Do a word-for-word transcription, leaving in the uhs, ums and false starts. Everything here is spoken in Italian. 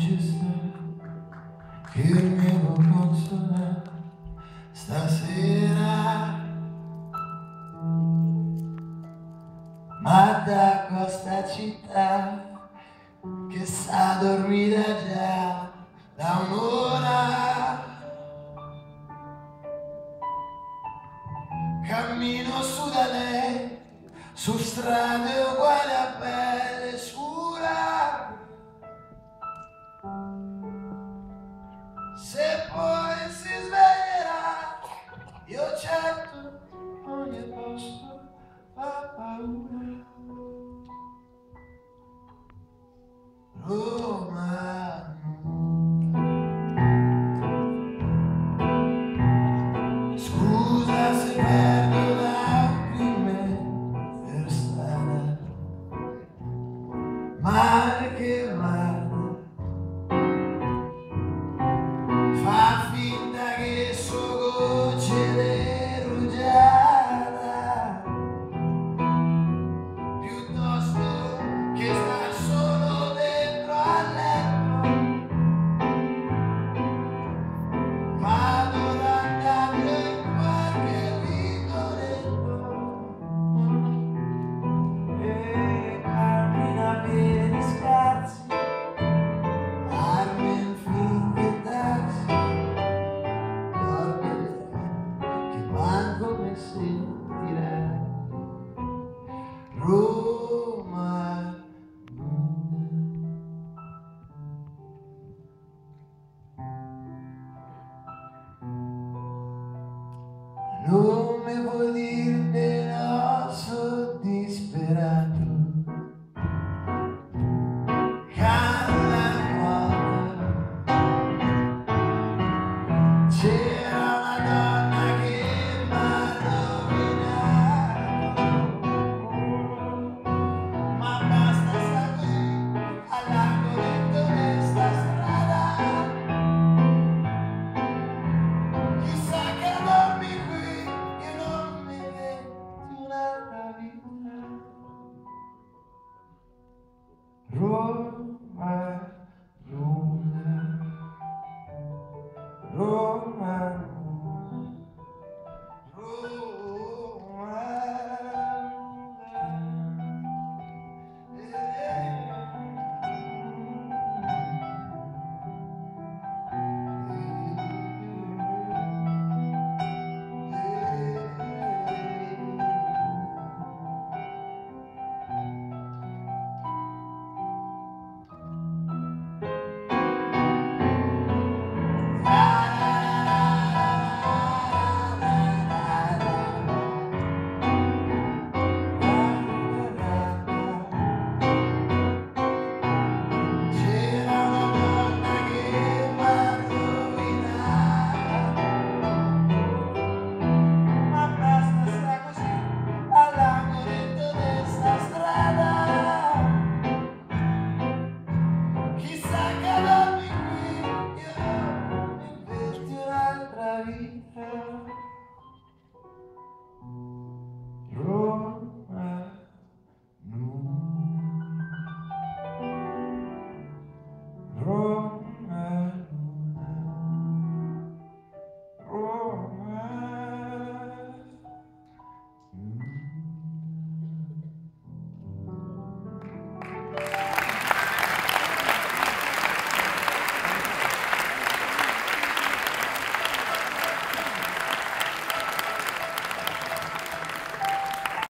ci sta, che mi può consolare stasera. Ma da questa città che sta dormita già da un'ora, cammino su da lei, su strade uguali a pelle scura. Se poi si sveglierà, io certo ogni posto fa paura. Roma, scusa se perdo lacrime per strada, ma che guarda, fa finta che so gocce di rugiada, piuttosto che star solo dentro al letto. Vado ad andare in qualche vicoletto e cammina a piedi scarsi, armi in finché taxi, dorme che manco mi sentirà. Roma non mi vuoi dire di no, sono disperato. Cala nuova, c'è